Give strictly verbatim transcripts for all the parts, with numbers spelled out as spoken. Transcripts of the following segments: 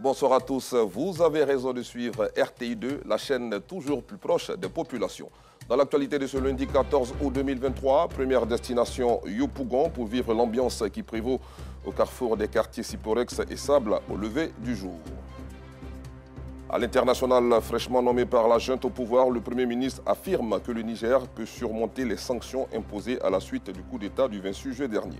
Bonsoir à tous. Vous avez raison de suivre R T I deux, la chaîne toujours plus proche des populations. Dans l'actualité de ce lundi quatorze août deux mille vingt-trois, première destination Yopougon pour vivre l'ambiance qui prévaut au carrefour des quartiers Siporex et Sable au lever du jour. À l'international, fraîchement nommé par la junte au pouvoir, le Premier ministre affirme que le Niger peut surmonter les sanctions imposées à la suite du coup d'État du vingt-six juillet dernier.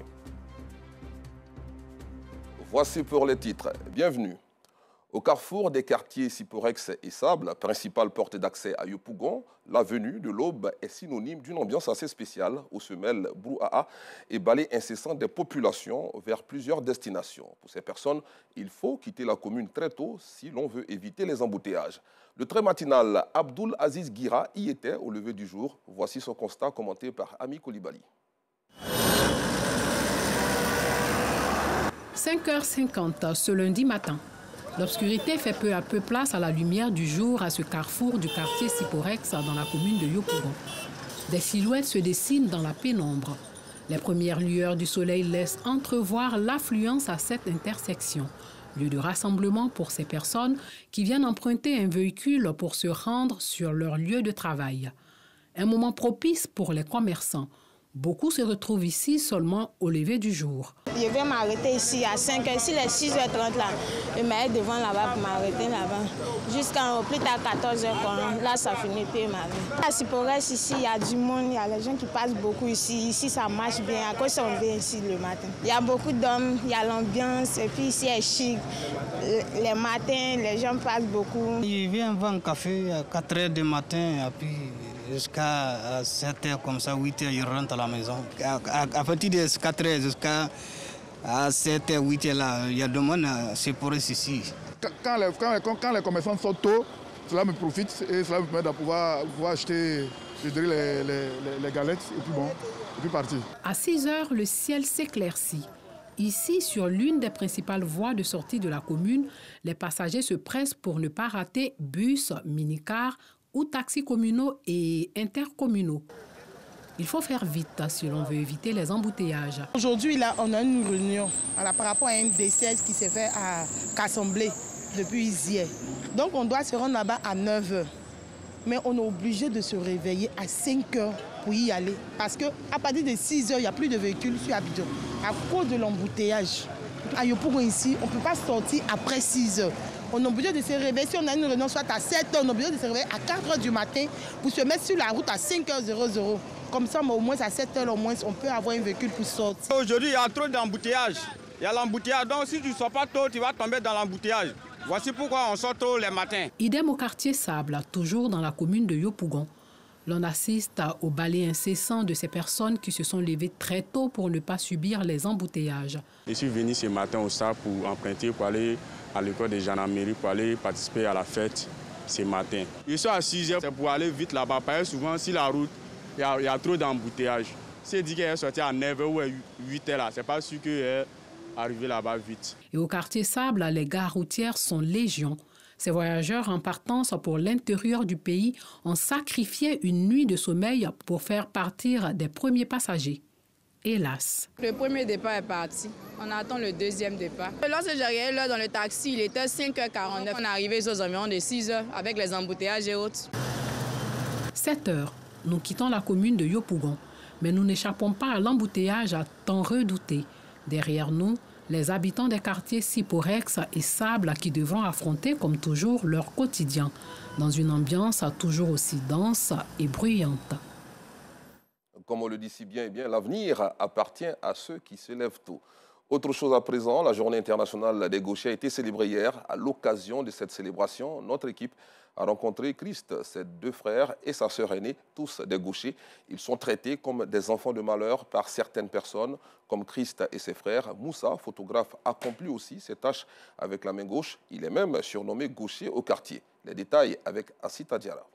Voici pour les titres. Bienvenue. Au carrefour des quartiers Siporex et Sable, principale porte d'accès à Yopougon, la venue de l'aube est synonyme d'une ambiance assez spéciale où se mêlent brouhaha et balais incessants des populations vers plusieurs destinations. Pour ces personnes, il faut quitter la commune très tôt si l'on veut éviter les embouteillages. Le très matinal Abdoul Aziz Guira y était au lever du jour. Voici son constat commenté par Ami Koulibaly. cinq heures cinquante ce lundi matin. L'obscurité fait peu à peu place à la lumière du jour à ce carrefour du quartier Siporex dans la commune de Yopougon. Des silhouettes se dessinent dans la pénombre. Les premières lueurs du soleil laissent entrevoir l'affluence à cette intersection, lieu de rassemblement pour ces personnes qui viennent emprunter un véhicule pour se rendre sur leur lieu de travail. Un moment propice pour les commerçants. Beaucoup se retrouvent ici seulement au lever du jour. Je vais m'arrêter ici à cinq heures, ici les six heures trente là. Je m'arrête devant là-bas pour m'arrêter là-bas. Jusqu'à plus tard quatorze heures, là ça finit peu m'arrêter. À Siporex ici, il y a du monde, il y a les gens qui passent beaucoup ici. Ici ça marche bien, à cause on vient ici le matin. Il y a beaucoup d'hommes, il y a l'ambiance, et puis ici est chic. Les matins, les gens passent beaucoup. Je viens vendre un café à quatre heures du matin, et puis jusqu'à sept heures comme ça, huit heures, je rentre à la maison. À, à, à partir de quatre heures jusqu'à sept heures, huit heures, là, il y a des monde à Siporex ici. Quand les, quand, les, quand les commerçants sortent tôt, cela me profite et cela me permet de pouvoir, pouvoir acheter je dirais, les, les, les galettes et puis bon, et puis partir. À six heures, le ciel s'éclaircit. Ici, sur l'une des principales voies de sortie de la commune, les passagers se pressent pour ne pas rater bus, minicars ou taxis communaux et intercommunaux. Il faut faire vite si l'on veut éviter les embouteillages. Aujourd'hui, là, on a une réunion par rapport à un décès qui s'est fait à Cassemblé depuis hier. Donc, on doit se rendre là-bas à neuf heures. Mais on est obligé de se réveiller à cinq heures pour y aller. Parce qu'à partir de six heures, il n'y a plus de véhicules sur Abidjan. À cause de l'embouteillage. À Yopougon ici, on ne peut pas sortir après six heures. On est obligé de se réveiller. Si on a une réunion soit à sept heures, on est obligé de se réveiller à quatre heures du matin pour se mettre sur la route à cinq heures. Comme ça, au moins à sept heures, au moins, on peut avoir un véhicule pour sortir. Aujourd'hui, il y a trop d'embouteillages. Il y a l'embouteillage. Donc, si tu ne sors pas tôt, tu vas tomber dans l'embouteillage. Voici pourquoi on sort tôt les matins. Idem au quartier Sable, toujours dans la commune de Yopougon. L'on assiste au balai incessant de ces personnes qui se sont levées très tôt pour ne pas subir les embouteillages. Je suis venu ce matin au Sable pour emprunter, pour aller à l'école de gendarmerie, pour aller participer à la fête ce matin. Je suis à six heures, c'est pour aller vite là-bas. Parce que souvent, si la route, il y, y a trop d'embouteillages. Si elle dit qu'elle est sortie à neuf heures ou à huit heures, c'est pas sûr qu'elle est arrivée là-bas vite. Et au quartier Sable, les gares routières sont légion. Ces voyageurs en partance pour l'intérieur du pays ont sacrifié une nuit de sommeil pour faire partir des premiers passagers. Hélas. Le premier départ est parti. On attend le deuxième départ. Lorsque j'arrivais là dans le taxi, il était cinq heures quarante-neuf. On est arrivé aux environs de six heures avec les embouteillages et autres. sept heures. Nous quittons la commune de Yopougon, mais nous n'échappons pas à l'embouteillage à tant redouté. Derrière nous, les habitants des quartiers Siporex et Sable qui devront affronter, comme toujours, leur quotidien, dans une ambiance toujours aussi dense et bruyante. Comme on le dit si bien, eh bien, l'avenir appartient à ceux qui se lèvent tôt. Autre chose à présent, la journée internationale des gauchers a été célébrée hier. À l'occasion de cette célébration, notre équipe a rencontré Christ, ses deux frères et sa sœur aînée, tous des gauchers. Ils sont traités comme des enfants de malheur par certaines personnes, comme Christ et ses frères. Moussa, photographe, accomplit aussi ses tâches avec la main gauche. Il est même surnommé gaucher au quartier. Les détails avec Assita Diarra.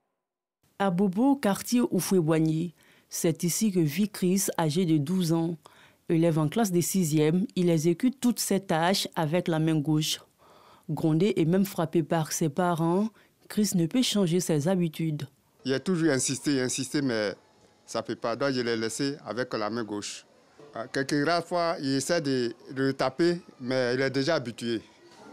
À Bobo, quartier Oufoué-Boigny, c'est ici que vit Christ, âgé de douze ans. Élève en classe de sixième, il exécute toutes ses tâches avec la main gauche. Grondé et même frappé par ses parents, Chris ne peut changer ses habitudes. Il a toujours insisté et insisté, mais ça ne peut pas. Donc je l'ai laissé avec la main gauche. Quelques rares fois, il essaie de, de le taper, mais il est déjà habitué.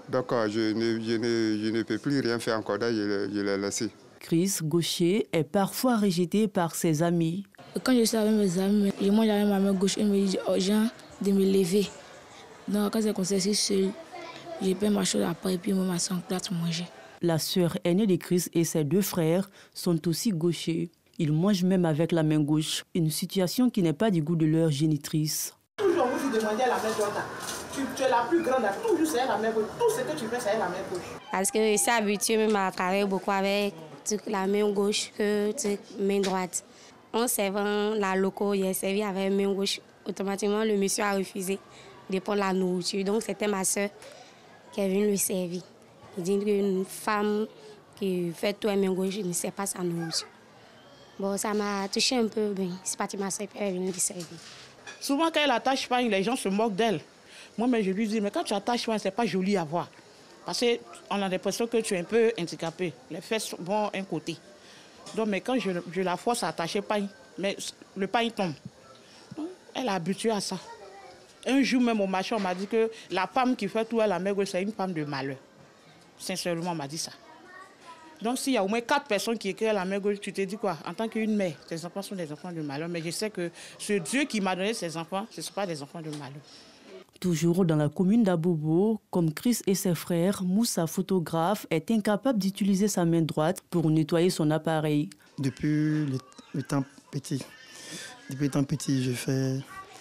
Donc je ne, je, ne, je ne peux plus rien faire encore, je, je l'ai laissé. Chris Gaucher est parfois rejeté par ses amis. Quand je suis avec mes amis, je mange avec ma main gauche et me dis aux gens de me lever. Donc quand c'est comme ça, je suis seule, je peux marcher après et puis me mettre en place pour manger. La sœur aînée de Chris et ses deux frères sont aussi gauchers. Ils mangent même avec la main gauche, une situation qui n'est pas du goût de leur génitrice. Toujours vous demandez à la main droite. Tu, tu es la plus grande, toujours c'est la main gauche. Tout ce que tu fais, c'est la main gauche. Parce que je suis habituée même à travailler beaucoup avec la main gauche que la main droite. En servant la loco, il a servi avec la main gauche. Automatiquement, le monsieur a refusé de prendre la nourriture. Donc, c'était ma soeur qui est venue le servir. Il dit qu'une femme qui fait tout à main gauche ne sait pas sa nourriture. Bon, ça m'a touché un peu. Ben, c'est parti, ma soeur est venue le servir. Souvent, quand elle attache pas, les gens se moquent d'elle. Moi, mais je lui dis, mais quand tu attaches pas, c'est pas joli à voir. Parce qu'on a l'impression que tu es un peu handicapé. Les fesses vont un côté. Donc, mais quand je, je la force à attacher le pain, mais le pain tombe. Donc, elle est habituée à ça. Un jour même au marché, on m'a dit que la femme qui fait tout à la main gauche, c'est une femme de malheur. Sincèrement, on m'a dit ça. Donc, s'il y a au moins quatre personnes qui écrivent à la main gauche, tu te dis quoi? En tant qu'une mère, tes enfants sont des enfants de malheur. Mais je sais que ce Dieu qui m'a donné ces enfants, ce ne sont pas des enfants de malheur. Toujours dans la commune d'Abobo, comme Chris et ses frères, Moussa, photographe, est incapable d'utiliser sa main droite pour nettoyer son appareil. Depuis le, le temps petit, depuis le temps petit, je fais,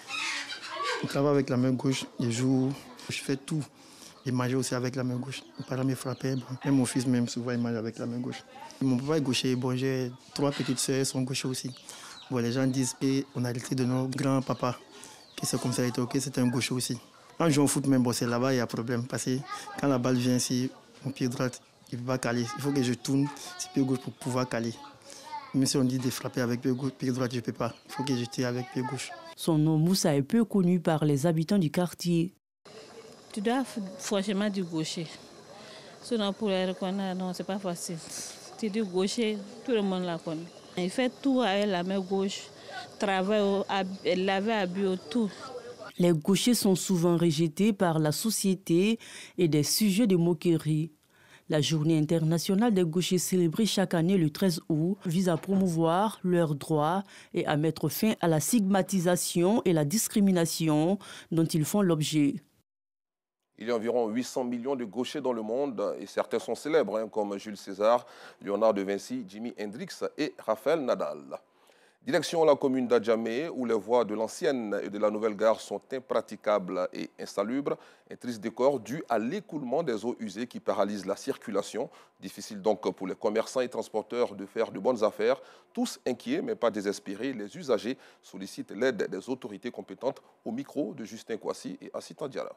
je travaille avec la main gauche, je joue, je fais tout. Je mange aussi avec la main gauche. Mes parents me frappaient, bon. Même mon fils même souvent il mange avec la main gauche. Mon papa est gaucher, bon, j'ai trois petites sœurs, elles sont gauchers aussi. Bon, les gens disent qu'on a hérité de nos grands-papas. Que c'est comme ça, ok, c'est un gaucher aussi. Quand je joue au foot, même, bon, c'est là-bas, il y a problème. Parce que quand la balle vient ici, mon pied droit, il ne peut pas caler. Il faut que je tourne sur pied gauche pour pouvoir caler. Même si on dit de frapper avec pied, gauche, pied droit, je ne peux pas. Il faut que je tire avec pied gauche. Son nom Moussa est peu connu par les habitants du quartier. Tu dois franchement du gaucher. Sinon, pour les reconnaître, non, ce n'est pas facile. Tu dis gaucher, tout le monde la connaît. Il fait tout avec la main gauche. Travail, laver, habiller, tout. Les gauchers sont souvent rejetés par la société et des sujets de moquerie. La journée internationale des gauchers célébrée chaque année le treize août vise à promouvoir leurs droits et à mettre fin à la stigmatisation et la discrimination dont ils font l'objet. Il y a environ huit cents millions de gauchers dans le monde et certains sont célèbres, hein, comme Jules César, Léonard de Vinci, Jimi Hendrix et Raphaël Nadal. Direction la commune d'Adjamé, où les voies de l'ancienne et de la nouvelle gare sont impraticables et insalubres. Un triste décor dû à l'écoulement des eaux usées qui paralyse la circulation. Difficile donc pour les commerçants et transporteurs de faire de bonnes affaires. Tous inquiets mais pas désespérés, les usagers sollicitent l'aide des autorités compétentes. Au micro de Justin Kouassi et Assita Diala.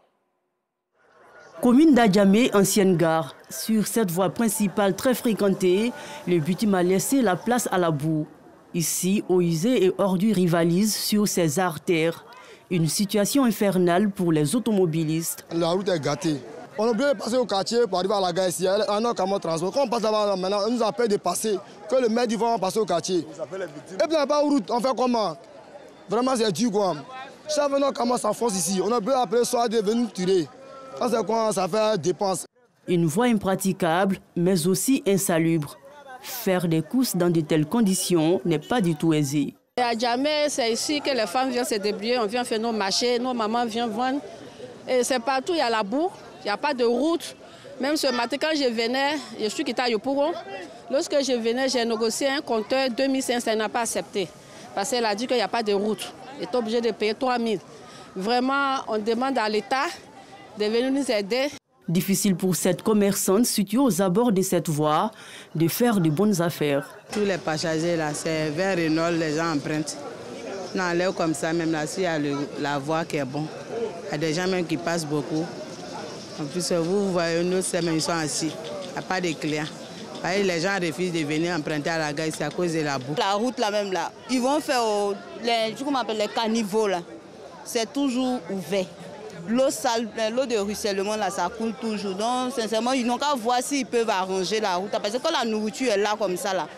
Commune d'Adjamé, ancienne gare. Sur cette voie principale très fréquentée, le bitume a laissé la place à la boue. Ici, eaux usées et ordures rivalisent sur ces artères. Une situation infernale pour les automobilistes. La route est gâtée. On est obligé de passer au quartier pour arriver à la gare ici. Il y a un autre camion de transport. Quand on passe là-bas maintenant, on nous appelle de passer, que le maire dit qu'on va passer au quartier. Et puis il n'y a pas de route, on fait comment? Vraiment c'est dur quoi. Chaque fois que on s'enfonce ici, on est obligé d'appeler soit de venir tirer. Ça c'est quoi? Ça fait dépense. Une voie impraticable, mais aussi insalubre. Faire des courses dans de telles conditions n'est pas du tout aisé. À Djamé, c'est ici que les femmes viennent se débrouiller, on vient faire nos marchés, nos mamans viennent vendre. Et c'est partout, il y a la boue, il n'y a pas de route. Même ce matin, quand je venais, je suis quitté à Yopougon. Lorsque je venais, j'ai négocié un compteur deux mille cinq cents, il n'a pas accepté. Parce qu'elle a dit qu'il n'y a pas de route. Il est obligé de payer trois mille. Vraiment, on demande à l'État de venir nous aider. Difficile pour cette commerçante située aux abords de cette voie de faire de bonnes affaires. Tous les passagers là, c'est vers Renault, les gens empruntent. On enlève comme ça, même là, s'il y a le, la voie qui est bonne. Il y a des gens même qui passent beaucoup. En plus, vous, vous voyez, nous, ils sont assis. Il n'y a pas de clients. Les gens refusent de venir emprunter à la gare, c'est à cause de la boue. La route là même là, ils vont faire oh, les, comment on appelle, les caniveaux là. C'est toujours ouvert. L'eau sale, l'eau de ruissellement, là, ça coule toujours. Donc, sincèrement, ils n'ont qu'à voir s'ils peuvent arranger la route. Parce que quand la nourriture est là, comme ça, là,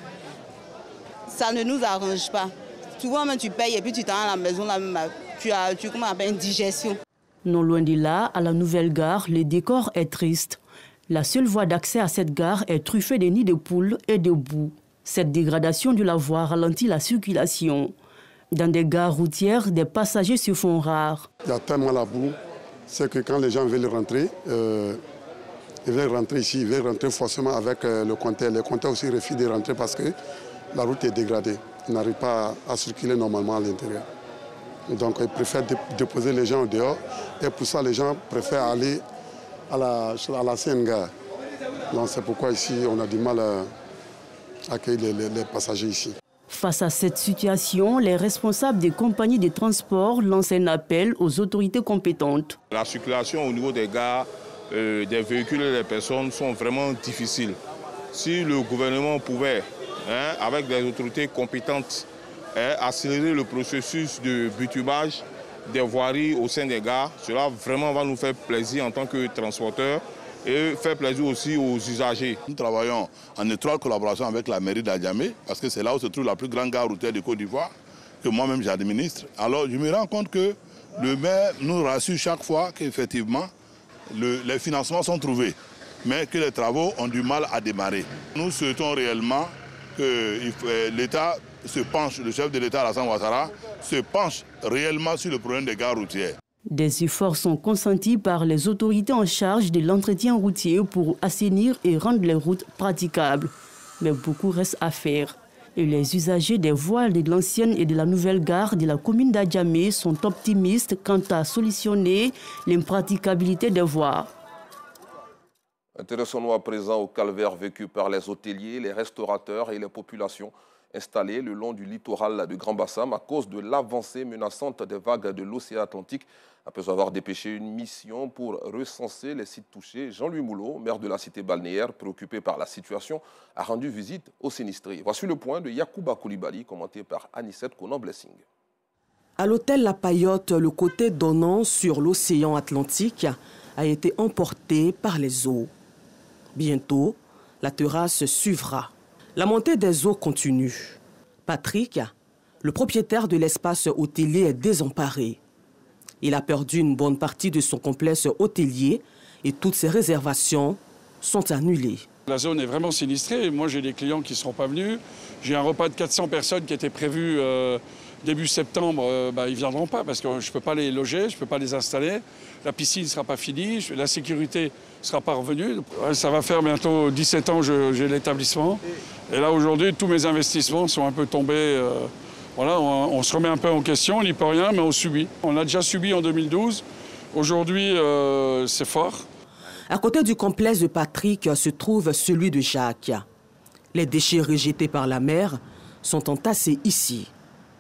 ça ne nous arrange pas. Souvent, même, tu payes et puis tu t'en vas à la maison, là, tu as tu, comment on appelle, une digestion. Non loin de là, à la nouvelle gare, le décor est triste. La seule voie d'accès à cette gare est truffée de nids de poules et de boue. Cette dégradation de la voie ralentit la circulation. Dans des gares routières, des passagers se font rares. Il y a tellement la boue, c'est que quand les gens veulent rentrer, euh, ils veulent rentrer ici, ils veulent rentrer forcément avec euh, le compteur. Le compteur aussi refuse de rentrer parce que la route est dégradée. Ils n'arrivent pas à, à circuler normalement à l'intérieur. Donc ils préfèrent dé déposer les gens dehors et pour ça les gens préfèrent aller à la, à la scène gare. Donc c'est pourquoi ici on a du mal à accueillir les, les, les passagers ici. Face à cette situation, les responsables des compagnies de transport lancent un appel aux autorités compétentes. La circulation au niveau des gares, euh, des véhicules et des personnes sont vraiment difficiles. Si le gouvernement pouvait, hein, avec des autorités compétentes, hein, accélérer le processus de bitumage des voiries au sein des gares, cela vraiment va nous faire plaisir en tant que transporteurs et faire plaisir aussi aux usagers. Nous travaillons en étroite collaboration avec la mairie d'Adjamé parce que c'est là où se trouve la plus grande gare routière de Côte d'Ivoire que moi-même j'administre. Alors je me rends compte que le maire nous rassure chaque fois qu'effectivement le, les financements sont trouvés, mais que les travaux ont du mal à démarrer. Nous souhaitons réellement que l'État se penche, le chef de l'État Alassane Ouattara se penche réellement sur le problème des gares routières. Des efforts sont consentis par les autorités en charge de l'entretien routier pour assainir et rendre les routes praticables. Mais beaucoup reste à faire. Et les usagers des voies de l'ancienne et de la nouvelle gare de la commune d'Adjamé sont optimistes quant à solutionner l'impraticabilité des voies. Intéressons-nous à présent au calvaire vécu par les hôteliers, les restaurateurs et les populations installées le long du littoral de Grand Bassam à cause de l'avancée menaçante des vagues de l'océan Atlantique. Après avoir dépêché une mission pour recenser les sites touchés, Jean-Louis Moulot, maire de la cité balnéaire, préoccupé par la situation, a rendu visite aux sinistrés. Voici le point de Yacouba Koulibaly, commenté par Anicette Konan-Blessing. À l'hôtel La Paillote, le côté donnant sur l'océan Atlantique a été emporté par les eaux. Bientôt, la terrasse suivra. La montée des eaux continue. Patrick, le propriétaire de l'espace hôtelier, est désemparé. Il a perdu une bonne partie de son complexe hôtelier et toutes ses réservations sont annulées. La zone est vraiment sinistrée. Moi, j'ai des clients qui ne seront pas venus. J'ai un repas de quatre cents personnes qui était prévu euh, début septembre. Euh, bah, ils ne viendront pas parce que je ne peux pas les loger, je ne peux pas les installer. La piscine ne sera pas finie, la sécurité ne sera pas revenue. Ça va faire bientôt dix-sept ans que j'ai l'établissement. Et là, aujourd'hui, tous mes investissements sont un peu tombés. Euh, voilà, on, on se remet un peu en question, on n'y peut rien, mais on subit. On a déjà subi en deux mille douze. Aujourd'hui, euh, c'est fort. À côté du complexe de Patrick se trouve celui de Jacques. Les déchets rejetés par la mer sont entassés ici.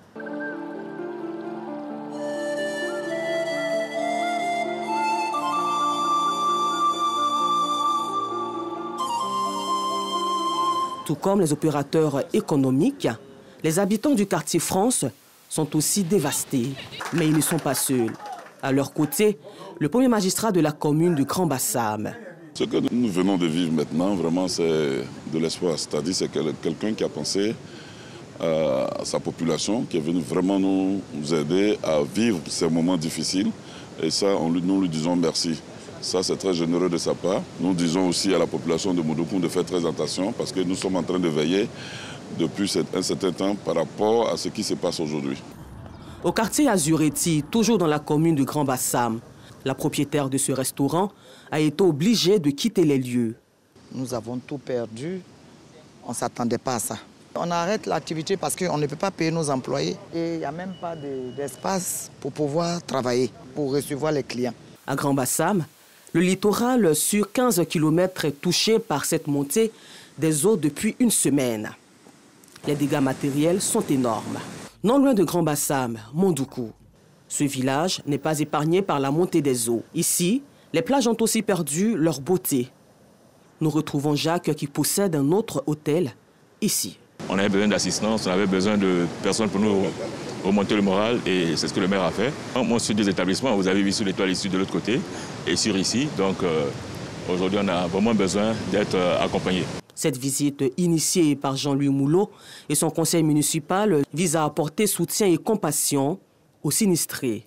Tout comme les opérateurs économiques, les habitants du quartier France sont aussi dévastés. Mais ils ne sont pas seuls. À leur côté, le premier magistrat de la commune de Grand Bassam. Ce que nous venons de vivre maintenant, vraiment, c'est de l'espoir. C'est-à-dire c'est quelqu'un qui a pensé à sa population, qui est venu vraiment nous aider à vivre ces moments difficiles. Et ça, on, nous lui disons merci. Ça, c'est très généreux de sa part. Nous disons aussi à la population de Moudoukoum de faire très attention parce que nous sommes en train de veiller depuis un certain temps par rapport à ce qui se passe aujourd'hui. Au quartier Azuretti, toujours dans la commune de Grand Bassam, la propriétaire de ce restaurant a été obligée de quitter les lieux. Nous avons tout perdu. On ne s'attendait pas à ça. On arrête l'activité parce qu'on ne peut pas payer nos employés. Et il n'y a même pas d'espace pour pouvoir travailler, pour recevoir les clients. À Grand Bassam, le littoral sur quinze kilomètres est touché par cette montée des eaux depuis une semaine. Les dégâts matériels sont énormes. Non loin de Grand Bassam, Mondoukou. Ce village n'est pas épargné par la montée des eaux. Ici, les plages ont aussi perdu leur beauté. Nous retrouvons Jacques qui possède un autre hôtel ici. On avait besoin d'assistance, on avait besoin de personnes pour nous remonter le moral et c'est ce que le maire a fait. Moi, sur deux établissements, vous avez vu sur l'étoile ici de l'autre côté et sur ici. Donc euh, aujourd'hui, on a vraiment besoin d'être euh, accompagnés. Cette visite initiée par Jean-Louis Moulot et son conseil municipal vise à apporter soutien et compassion aux sinistrés.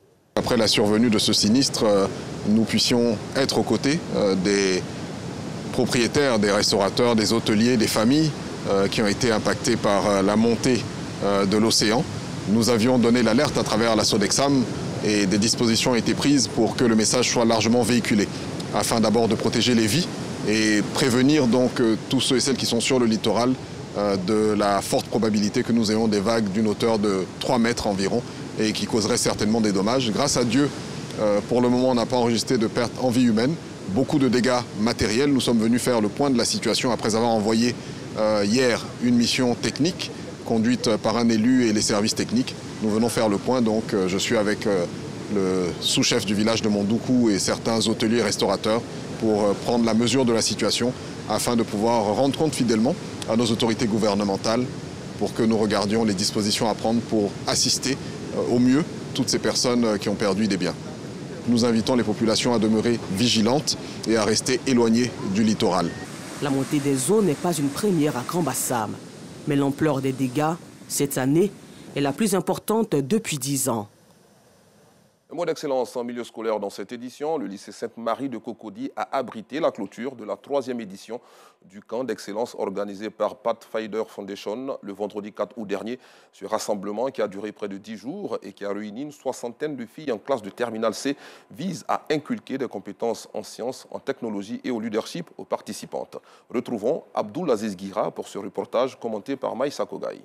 qu'après la survenue de ce sinistre, euh, nous puissions être aux côtés euh, des propriétaires, des restaurateurs, des hôteliers, des familles euh, qui ont été impactés par euh, la montée euh, de l'océan. Nous avions donné l'alerte à travers la Sodexam et des dispositions ont été prises pour que le message soit largement véhiculé, afin d'abord de protéger les vies et prévenir donc euh, tous ceux et celles qui sont sur le littoral euh, de la forte probabilité que nous ayons des vagues d'une hauteur de trois mètres environ et qui causeraient certainement des dommages. Grâce à Dieu, euh, pour le moment, on n'a pas enregistré de pertes en vie humaine. Beaucoup de dégâts matériels. Nous sommes venus faire le point de la situation après avoir envoyé euh, hier une mission technique conduite par un élu et les services techniques. Nous venons faire le point, donc euh, je suis avec euh, le sous-chef du village de Mondoukou et certains hôteliers et restaurateurs pour euh, prendre la mesure de la situation afin de pouvoir rendre compte fidèlement à nos autorités gouvernementales pour que nous regardions les dispositions à prendre pour assister euh, au mieux toutes ces personnes euh, qui ont perdu des biens. Nous invitons les populations à demeurer vigilantes et à rester éloignées du littoral. La montée des eaux n'est pas une première à Grand-Bassam, mais l'ampleur des dégâts, cette année, est la plus importante depuis dix ans. Un mot d'excellence en milieu scolaire dans cette édition. Le lycée Sainte-Marie de Cocody a abrité la clôture de la troisième édition du camp d'excellence organisé par Pathfinder Foundation le vendredi quatre août dernier. Ce rassemblement qui a duré près de dix jours et qui a réuni une soixantaine de filles en classe de terminale C vise à inculquer des compétences en sciences, en technologie et au leadership aux participantes. Retrouvons Abdoul Aziz Guira pour ce reportage commenté par Maïssa Kogaï.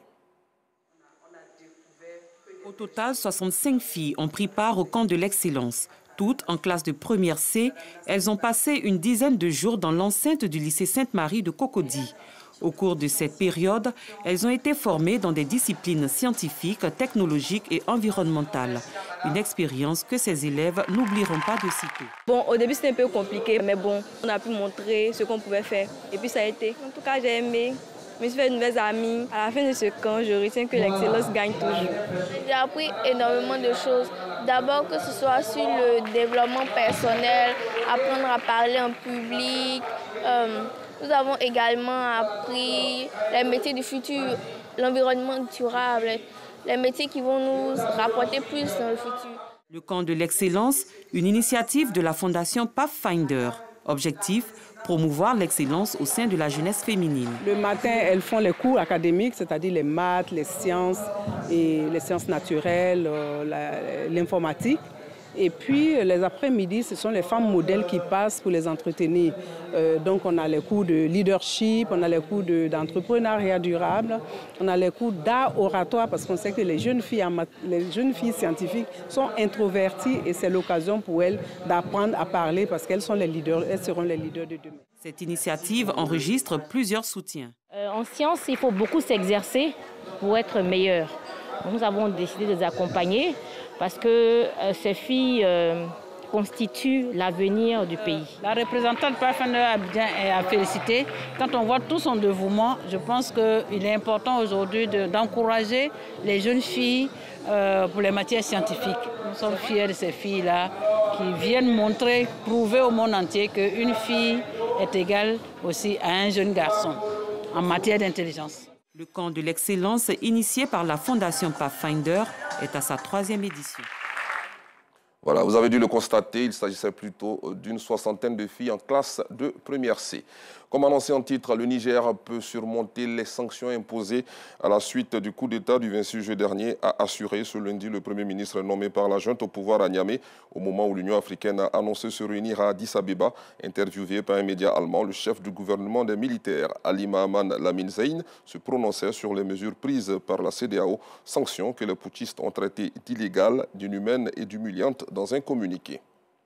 Au total, soixante-cinq filles ont pris part au camp de l'excellence. Toutes en classe de première C, elles ont passé une dizaine de jours dans l'enceinte du lycée Sainte-Marie de Cocody. Au cours de cette période, elles ont été formées dans des disciplines scientifiques, technologiques et environnementales. Une expérience que ces élèves n'oublieront pas de citer. Bon, au début, c'était un peu compliqué, mais bon, on a pu montrer ce qu'on pouvait faire. Et puis ça a été. En tout cas, j'ai aimé. Je me suis fait de nouvelles amies. À la fin de ce camp, je retiens que l'excellence gagne toujours. J'ai appris énormément de choses. D'abord, que ce soit sur le développement personnel, apprendre à parler en public. Euh, nous avons également appris les métiers du futur, l'environnement durable, les métiers qui vont nous rapporter plus dans le futur. Le camp de l'excellence, une initiative de la Fondation Pathfinder. Objectif, promouvoir l'excellence au sein de la jeunesse féminine. Le matin, elles font les cours académiques, c'est-à-dire les maths, les sciences, et les sciences naturelles, l'informatique. Et puis, les après-midi, ce sont les femmes modèles qui passent pour les entretenir. Euh, donc, on a les cours de leadership, on a les cours d'entrepreneuriat durable, on a les cours d'art oratoire, parce qu'on sait que les jeunes filles, les jeunes filles scientifiques sont introverties et c'est l'occasion pour elles d'apprendre à parler parce qu'elles sont les leaders, elles seront les leaders de demain. Cette initiative enregistre plusieurs soutiens. Euh, en sciences, il faut beaucoup s'exercer pour être meilleur. Nous avons décidé de les accompagner parce que euh, ces filles euh, constituent l'avenir du pays. La représentante Pathfinder Abidjan est à féliciter. Quand on voit tout son dévouement, je pense qu'il est important aujourd'hui d'encourager les jeunes filles euh, pour les matières scientifiques. Nous sommes fiers de ces filles-là qui viennent montrer, prouver au monde entier qu'une fille est égale aussi à un jeune garçon en matière d'intelligence. Le camp de l'excellence, initié par la Fondation Pathfinder, est à sa troisième édition. Voilà, vous avez dû le constater, il s'agissait plutôt d'une soixantaine de filles en classe de première C. Comme annoncé en titre, le Niger peut surmonter les sanctions imposées à la suite du coup d'État du vingt-six juillet dernier, a assuré ce lundi le Premier ministre nommé par la junte au pouvoir à Niamey, au moment où l'Union africaine a annoncé se réunir à Addis Abeba. Interviewé par un média allemand, le chef du gouvernement des militaires, Ali Mahaman Lamine Zeyn, se prononçait sur les mesures prises par la C D A O, sanctions que les putschistes ont traitées d'illégales, d'inhumaines et d'humiliantes dans un communiqué.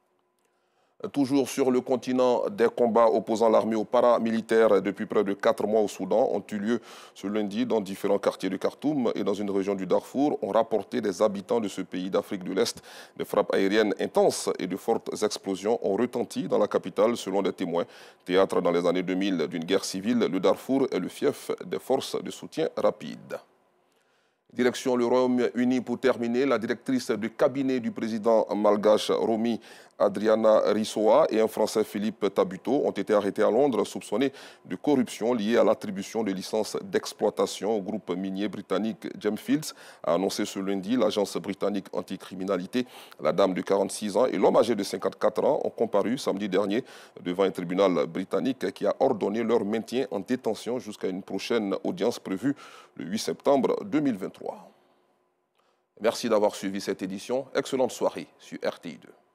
Toujours sur le continent, des combats opposant l'armée aux paramilitaires depuis près de quatre mois au Soudan ont eu lieu ce lundi dans différents quartiers de Khartoum et dans une région du Darfour, ont rapporté des habitants de ce pays d'Afrique de l'Est. Des frappes aériennes intenses et de fortes explosions ont retenti dans la capitale selon des témoins. Théâtre dans les années deux mille d'une guerre civile, le Darfour est le fief des forces de soutien rapide. Direction le Royaume-Uni pour terminer. La directrice du cabinet du président malgache Romi Adriana Rissoa et un Français Philippe Tabuteau ont été arrêtés à Londres soupçonnés de corruption liée à l'attribution de licences d'exploitation au groupe minier britannique Gemfields, a annoncé ce lundi l'agence britannique anticriminalité. La dame de quarante-six ans et l'homme âgé de cinquante-quatre ans ont comparu samedi dernier devant un tribunal britannique qui a ordonné leur maintien en détention jusqu'à une prochaine audience prévue le huit septembre deux mille vingt-trois. Merci d'avoir suivi cette édition. Excellente soirée sur R T I deux.